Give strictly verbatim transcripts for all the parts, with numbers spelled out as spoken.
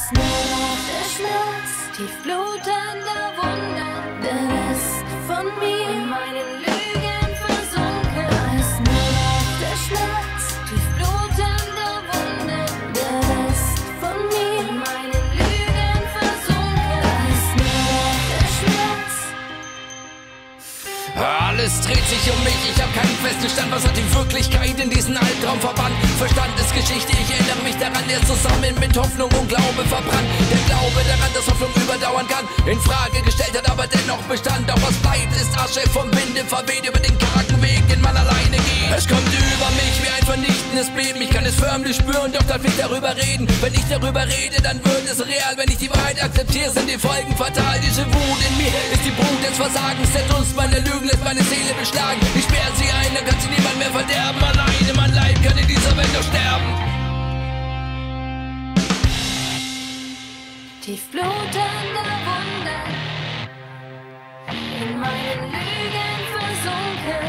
ist nur noch der Schmerz, tief blutender Wunden, der Rest von mir in meinen Lügen versunken. Da ist nur noch der Schmerz, tief blutender Wunden, der Rest von mir in meinen Lügen versunken. Da ist nur noch der Schmerz. Alles dreht sich um mich, ich hab keinen festen Stand. Was hat die Wirklichkeit in diesen Albtraum verbannt? Verstand ist Geschichte, ich erinnere mich daran, der zusammen mit Hoffnung und Glaube verbrannt. Der Glaube daran, dass Hoffnung überdauern kann, in Frage gestellt hat, aber dennoch bestand. Doch was bleibt, ist Asche vom Winde verweht über den kargen Weg, den man alleine geht. Es kommt über mich wie ein vernichtendes Beben, ich kann es förmlich spüren, doch darf ich darüber reden. Wenn ich darüber rede, dann wird es real. Wenn ich die Wahrheit akzeptiere, sind die Folgen fatal. Diese Wut in mir ist die Brut des Versagens, der Dunst meiner Lügen lässt meine Seele beschlagen. Ich sperre sie ein, dann kann sie niemand mehr verderben. Alleine mein Leib kann in dieser Welt noch sterben. Tief blutende Wunden, in meinen Lügen versunken.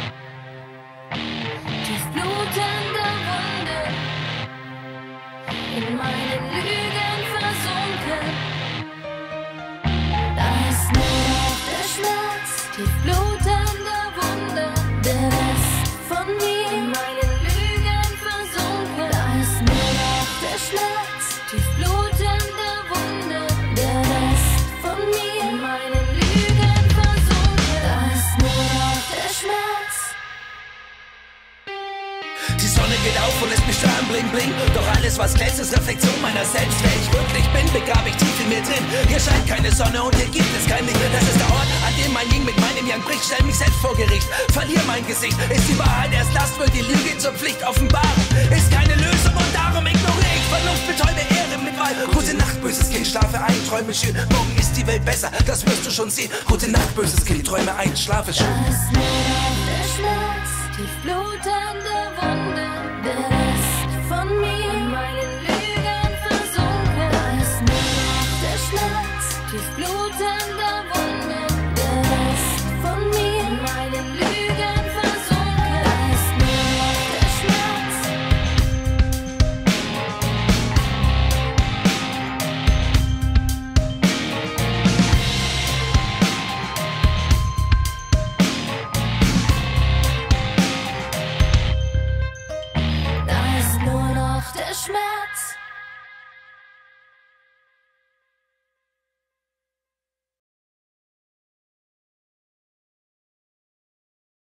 Tief blutende Wunden, in meinen Lügen versunken. Da ist nur noch der Schmerz, tief blutende Wunden, der Rest von mir in meinen Lügen versunken. Da ist nur noch der Schmerz, tief blutende Wunden, der Rest von mir in meinen Lügen versunken. Da ist nur noch der Schmerz. Die Sonne geht auf und lässt mich strahlen, bling bling. Doch alles was glänzt ist Reflexion meiner selbst. Wer ich wirklich bin, begrabe ich tief in mir drin. Hier scheint keine Sonne und hier gibt es kein Licht. Das ist der Ort, an dem mein Yin mit meinem Yang bricht. Stell mich selbst vor Gericht, verliere mein Gesicht. Ist die Wahrheit erst Last, wird die Lüge zur Pflicht offenbaren. Ist keine Lösung und darum ignoriere ich Vernunft, betäube Ehre mit Wahl. Gute Nacht, böses Kind, schlafe ein, träume schön. Morgen ist die Welt besser, das wirst du schon sehen. Gute Nacht, böses Kind, träume ein, schlafe schön. Da ist nur noch der Schmerz, tief blutende Wunden, der Rest von mir in meinen Lügen versunken. Da ist nur noch der Schmerz, tief blutende Wunden, der Rest von mir in meinen Lügen versunken. Da ist nur noch der Schmerz. Da ist nur noch der Schmerz.